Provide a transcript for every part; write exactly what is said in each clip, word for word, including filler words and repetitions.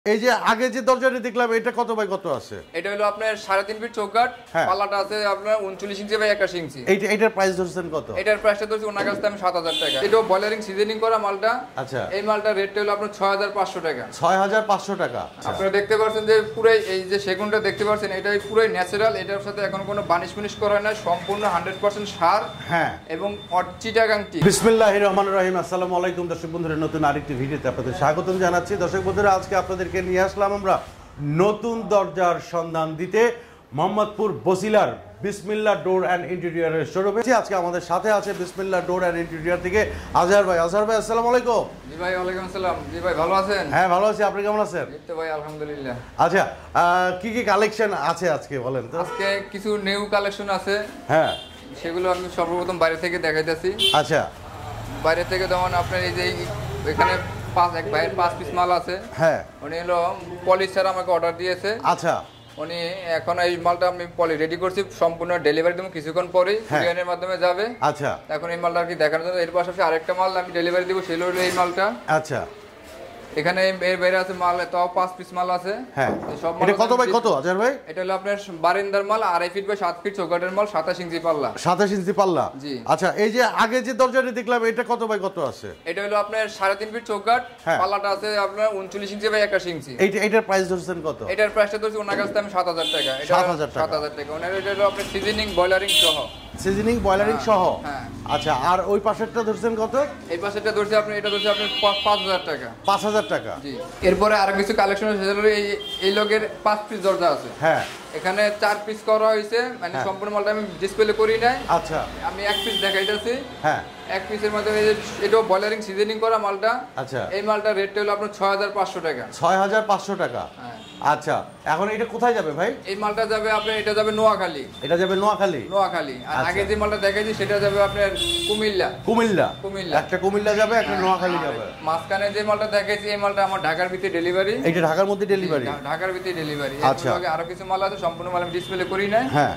এই যে আগে যে দরজাটি দেখলাম এটা কত বাই কত আছে? এটা হলো আপনার সাড়ে তিন ফিট চৌকাঠ, পাল্লাটা আছে আপনার উনচল্লিশ ইঞ্চি বাই একাশি ইঞ্চি। এইটা এটার প্রাইস ধরছেন কত? এটার প্রাইসটা ধরছি ওনার কাছে আমি সাত হাজার টাকা। এটা বয়লারিং সিজনিং করা মালটা। আচ্ছা, এই মালটার রেটটা হলো আপনার ছয় হাজার পাঁচশো টাকা। ছয় হাজার পাঁচশো টাকা। আপনারা দেখতে পাচ্ছেন যে পুরো এই যে সেগুনটা দেখতে পাচ্ছেন এটাই পুরো ন্যাচারাল। এটার সাথে এখন কোনো বানিশ ফিনিশ করা হয় না, সম্পূর্ণ হান্ড্রেড পার্সেন্ট সার। হ্যাঁ, এবং চিটাগাং টিক। বিসমিল্লাহির রহমানির রহিম। আসসালামু আলাইকুম দর্শক বন্ধুরা, নতুন আরেকটি ভিডিওতে আপনাদের স্বাগতম জানাচ্ছি। দর্শক বন্ধুরা, আজকে আপনাদেরকে নিয়ে আসলাম আমরা নতুন দরজার সন্ধান দিতে মোহাম্মদপুর বসিলার বিসমিল্লাহ ডোর অ্যান্ড ইন্টেরিয়রের শোরুমে। আজকে আমাদের সাথে আছে বিসমিল্লাহ ডোর অ্যান্ড ইন্টেরিয়র থেকে আজহার ভাই। আজহার ভাই, আসসালামু আলাইকুম। জি ভাই, ওয়ালাইকুম আসসালাম। জি ভাই, ভালো আছেন? হ্যাঁ, ভালো আছি। আপনি কেমন আছেন? এই তো ভাই, আলহামদুলিল্লাহ। আচ্ছা, কি কি কালেকশন আছে আজকে বলেন তো? আজকে কিছু নিউ কালেকশন আছে। হ্যাঁ, সেগুলো আমি সর্বপ্রথম বাইরে থেকে দেখাইতেছি। আচ্ছা, বাইরে থেকে যেমন আপনার এই যে এখানে পাঁচ এক ভাইয়ের পাঁচ পিস মাল আছে। হ্যাঁ, উনি হলো পলিশ ছাড়া আমাকে অর্ডার দিয়েছে। আচ্ছা, উনি এখন এই মালটা আমি পলি রেডি করছি, সম্পূর্ণ ডেলিভারি দেবো কিছুক্ষণ পরেই, কুরিয়ারের মাধ্যমে যাবে। আচ্ছা, এখন এই মালটা আর কি দেখানোর জন্য এর পাশাপাশি আরেকটা মাল আমি ডেলিভারি দিব, সেগুলো হলো এই মালটা। আচ্ছা, এখানে এর বাইরে আছে মাল, তাও পাঁচ পিস মাল আছে। হ্যাঁ, সব মাল কত বাই কত আজহার ভাই? এটা হলো আপনার বারিন্দার মাল, আড়াই ফিট বাই সাত ফিট চৌকাঠের মাল, সাতাশ ইঞ্চি পাল্লা। সাতাশ ইঞ্চি পাল্লা, জি। আচ্ছা, এই যে আগে যে দরজাটি দেখলাম এটা কত বাই কত আছে? এটা হলো আপনার সাড়ে তিন ফিট চৌকাঠ, পাল্লাটা আছে আপনার উনচল্লিশ ইঞ্চি বাই একাশি ইঞ্চি। এইটা এটার প্রাইস ধরছেন কত? এটার প্রাইসটা ধরছি ওনার কাছে আমি সাত হাজার টাকা। এটা সাত হাজার টাকা। সাত হাজার টাকা। ওনার এটা হলো আপনার সিজনিং বয়লারিং সহ। সিজনিং বয়লারিং সহ। হ্যাঁ। আচ্ছা, আর ওই পাশেরটা ধরছেন কত? এই পাশেরটা ধরছি আপনি, এটা ধরছি আপনি পাঁচ হাজার টাকা। পাঁচ হাজার টাকা, জি। এরপরে আরো কিছু কালেকশন আছে, যেগুলো এই এই লগের পাঁচ পিস দরজা আছে। হ্যাঁ, এখানে চার পিস করা হয়েছে, মানে সম্পূর্ণ মালটা আমি ডিসপ্লে করি নাই। আচ্ছা, আমি এক পিস দেখাইতেছি। হ্যাঁ, এক পিসের মধ্যে এটাও বয়লারিং সিজনিং করা মালটা। আচ্ছা, এই মালটার রেটটা হলো আপনার ছয় হাজার পাঁচশো টাকা। ছয় হাজার পাঁচশো টাকা। হ্যাঁ। আচ্ছা, এখন এটা কোথায় যাবে ভাই? এই মালটা যাবে আপনার, এটা যাবে নোয়াখালী। এটা যাবে নোয়াখালী? নোয়াখালী। আর আগে যে মালটা দেখাইছি সেটা যাবে আপনার কুমিল্লা। কুমিল্লা, কুমিল্লা। একটা কুমিল্লা যাবে, একটা নোয়াখালী যাবে। মাঝখানে যে মালটা দেখাইছি এই মালটা আমার ঢাকার ভিতরে ডেলিভারি। এটা ঢাকার মধ্যে ডেলিভারি? ঢাকার ভিতরে ডেলিভারি। আচ্ছা, আরো কিছু মাল আছে, সম্পূর্ণ মাল আমি ডিসপ্লে করি না। হ্যাঁ,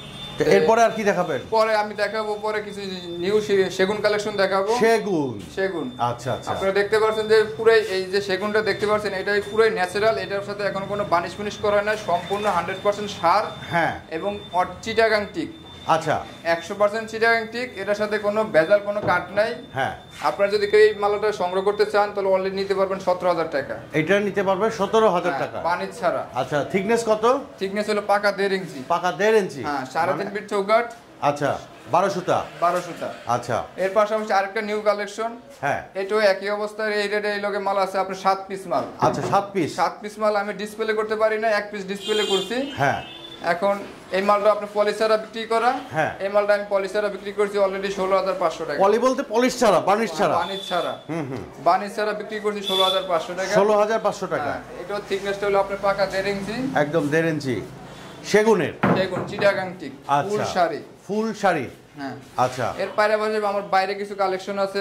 এরপরে আর কি দেখাবেন? পরে আমি দেখাবো, পরে কিছু নিউ সেগুন কালেকশন দেখাবো। সেগুন, সেগুন। আচ্ছা আচ্ছা, আপনারা দেখতে পাচ্ছেন যে পুরো এই যে সেগুনটা দেখতে পাচ্ছেন এটাই পুরো ন্যাচারাল। এটার সাথে এখন কোনো বানিশ ফিনিশ করা হয় না, সম্পূর্ণ হান্ড্রেড পার্সেন্ট সার। হ্যাঁ, এবং চিটাগাং টিক। আচ্ছা, একশো পার্সেন্ট চিটাগাং টিক। এটার সাথে কোনো ভেজাল, কোনো কাট নাই। হ্যাঁ, আপনারা যদি কেউ এই মালটা সংগ্রহ করতে চান তাহলে অলরেডি নিতে পারবেন সতেরো হাজার টাকা। এটা নিতে পারবেন সতেরো হাজার টাকা বানিশ ছাড়া। আচ্ছা, থিকনেস কত? থিকনেস হলো পাকা দেড় ইঞ্চি। পাকা দেড় ইঞ্চি। হ্যাঁ, সাড়ে তিন ফিট চৌকাঠ। আচ্ছা, বারোশোটা। বারোশোটা। আচ্ছা, এর পাশাপাশি আরেকটা নিউ কালেকশন। হ্যাঁ, এটাও একই অবস্থায় এই রেটে এই লোকে মাল আছে আপনার সাত পিস মাল। আচ্ছা, সাত পিস। সাত পিস মাল আমি ডিসপ্লে করতে পারি না, এক পিস ডিসপ্লে করছি। হ্যাঁ, এখন এই মালটা আপনি পলিশ ছাড়া বিক্রি করা। হ্যাঁ, এই মালটা আমি পলিশ ছাড়া বিক্রি করছি অলরেডি ষোলো হাজার পাঁচশো টাকা। পলি বলতে পলিশ ছাড়া, বানিশ ছাড়া? বানিশ ছাড়া। হুম হুম, বানিশ ছাড়া বিক্রি করছি ষোলো হাজার পাঁচশো টাকা। ষোলো হাজার পাঁচশো টাকা। এটাও থিকনেসটা হলো আপনার পাকা দেড় ইঞ্চি। একদম দেড় ইঞ্চি সেগুনের। সেগুন, চিটাগাং টিক, ফুল শাড়ি। ফুল শাড়ি। হ্যাঁ। আচ্ছা, এর বাইরে আমার বাইরে কিছু কালেকশন আছে।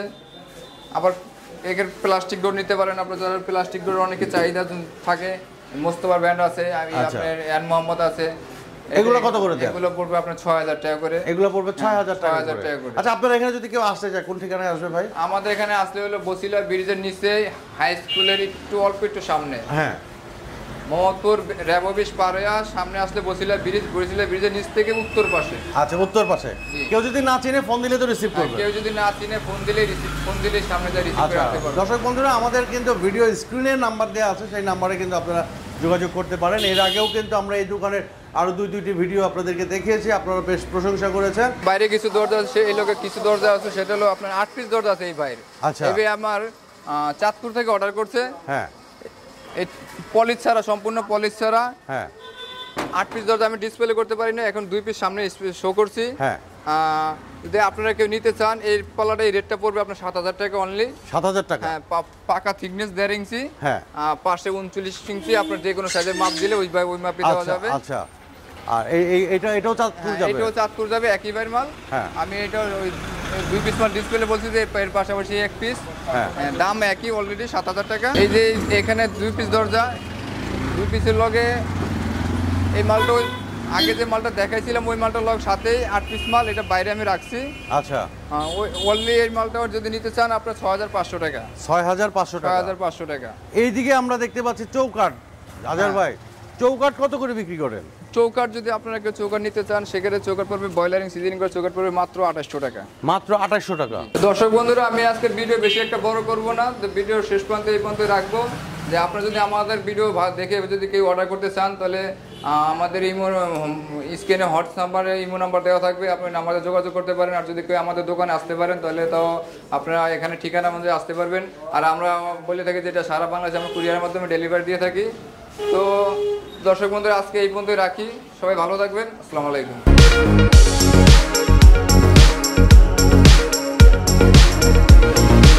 আবার এর প্লাস্টিক ডোর নিতে পারেন আপনারা, যারা প্লাস্টিক ডোর অনেকে চাহিদা থাকে। মোস্তফার ব্র্যান্ড আছে, আমি আপনার এন মোহাম্মদ আছে। এগুলো কত করে দেন? এগুলো পড়বে আপনার ছয় হাজার টাকা করে। এগুলো পড়বে ছয় হাজার টাকা করে। আচ্ছা, আপনার এখানে যদি কেউ আসতে চায় কোন ঠিকানায় আসবে ভাই? আমাদের এখানে আসলে হলো বসিলা ব্রিজের নিচে, হাই স্কুলের একটু অল্প একটু সামনে। হ্যাঁ, মোহাম্মদপুর র্যাব অফিস পার হয়ে সামনে আসলে বসিলা ব্রিজ, বসিলা ব্রিজের নিচ থেকে উত্তর পাশে। আচ্ছা, উত্তর পাশে। কেউ যদি না চিনে ফোন দিলে তো রিসিভ করবে? কেউ যদি না চিনে ফোন দিলে রিসিভ, ফোন দিলে সামনে যা রিসিভ করে আসতে পারবে। দর্শক বন্ধুরা, আমাদের কিন্তু ভিডিও স্ক্রিনে নাম্বার দেওয়া আছে, সেই নাম্বারে কিন্তু আপনারা যোগাযোগ করতে পারেন। এর আগেও কিন্তু আমরা এই দোকানের আরো দুই দুইটি ভিডিও আপনাদেরকে দেখিয়েছি, আপনারা বেশ প্রশংসা করেছেন। বাইরে কিছু দরজা আছে, এই লোকের কিছু দরজা আছে, সেটা হলো আপনার আট পিস দরজা আছে এই বাইরে। আচ্ছা, এই আমার চাঁদপুর থেকে অর্ডার করছে। হ্যাঁ, এই পলিশ ছাড়া, সম্পূর্ণ পলিশ ছাড়া। হ্যাঁ, আট পিস দরজা আমি ডিসপ্লে করতে পারি না, এখন দুই পিস সামনে শো করছি। হ্যাঁ, যদি আপনারা কেউ নিতে চান এই পাল্লাটা, এই রেটটা পড়বে আপনার সাত হাজার টাকা অনলি। সাত হাজার টাকা। হ্যাঁ, পাকা থিকনেস দেড় ইঞ্চি। হ্যাঁ, পাশে উনচল্লিশ ইঞ্চি। আপনার যে কোনো সাইজের মাপ দিলে ওই ওই মাপে দেওয়া যাবে। আচ্ছা, আর এই এটা এটাও চাঁদপুর যাবে? এটাও চাঁদপুর যাবে, একই বাইর মাল। হ্যাঁ, আমি এটা ওই দুই পিস মাল ডিসপ্লে বলছি যে এর পাশাপাশি এক পিস। হ্যাঁ, দাম একই অলরেডি সাত হাজার টাকা। এই যে এখানে দুই পিস দরজা, দুই পিসের লগে এই মালটা আগে যে মালটা দেখাইছিলাম ওই মালটা লগ সাথেই আট পিস মাল, এটা বাইরে আমি রাখছি। আচ্ছা, ওই অনলি এই মালটা যদি নিতে চান আপনার ছয় হাজার পাঁচশো টাকা। ছয় হাজার পাঁচশো টাকা। ছয় হাজার পাঁচশো টাকা। এইদিকে আমরা দেখতে পাচ্ছি চৌকাঠ। আজহার ভাই, চৌকাঠ কত করে বিক্রি করেন? চৌকাঠ যদি আপনারা কেউ চৌকাঠ নিতে চান সেক্ষেত্রে চৌকাঠ পড়বে বয়লারিং সিজনিং করে চৌকাঠ পড়বে মাত্র আঠাশশো টাকা। মাত্র আঠাশশো টাকা। দর্শক বন্ধুরা, আমি আজকের ভিডিও বেশি একটা বড় করব না, ভিডিও শেষ পর্যন্ত এই পর্যন্ত রাখবো। যে আপনারা যদি আমাদের ভিডিও দেখে যদি কেউ অর্ডার করতে চান তাহলে আমাদের ইমো স্ক্রিনে হোয়াটস নাম্বারে ইমো নাম্বার দেওয়া থাকবে, আপনি নাম্বারে যোগাযোগ করতে পারেন। আর যদি কেউ আমাদের দোকানে আসতে পারেন তাহলে তো আপনারা এখানে ঠিকানা অনুযায়ী আসতে পারবেন। আর আমরা বলে থাকি যেটা সারা বাংলাদেশে আমরা কুরিয়ারের মাধ্যমে ডেলিভারি দিয়ে থাকি। তো দর্শক বন্ধুরা, আজকে এই পর্যন্তই রাখি। সবাই ভালো থাকবেন। আসসালামু আলাইকুম।